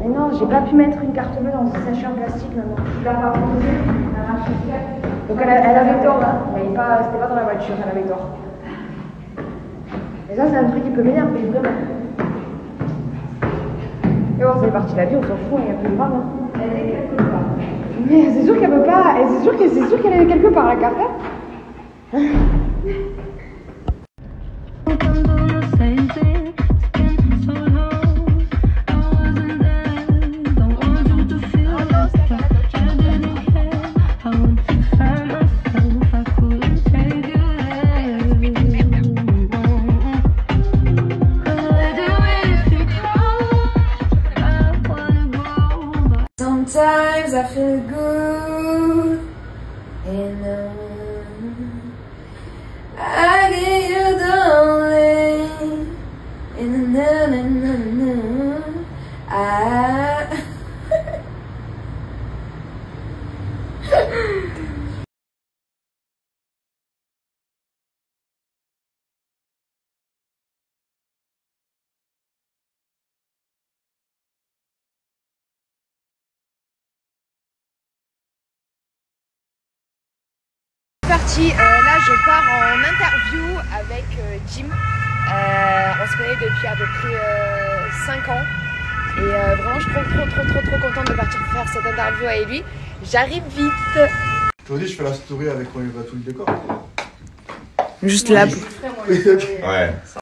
Mais non, j'ai pas pu mettre une carte bleue dans ce sachet en plastique, maman. Tu l'as pas proposé. Donc elle avait tort là, mais c'était pas dans la voiture, elle avait tort. Et ça, c'est un truc qui peut m'énerver vraiment. Et bon, c'est parti la vie, on s'en fout, il n'y a plus de grave. Hein. Elle est quelque part. Mais c'est sûr qu'elle peut pas, et c'est sûr qu'elle est quelque part la carte. Hein. Sometimes I feel good and I get you darling and Parti, là je pars en interview avec Jim. On se connaît depuis à peu près 5 ans et vraiment je suis trop contente de partir faire cette interview avec lui. J'arrive vite. Aujourd'hui je fais la story avec quand il va tout le décor. Juste là. Ouais.